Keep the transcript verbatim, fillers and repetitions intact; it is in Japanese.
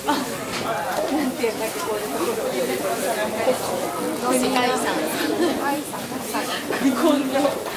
なんていうんだっけ、こういうところで。世界遺産。世界遺産。根性。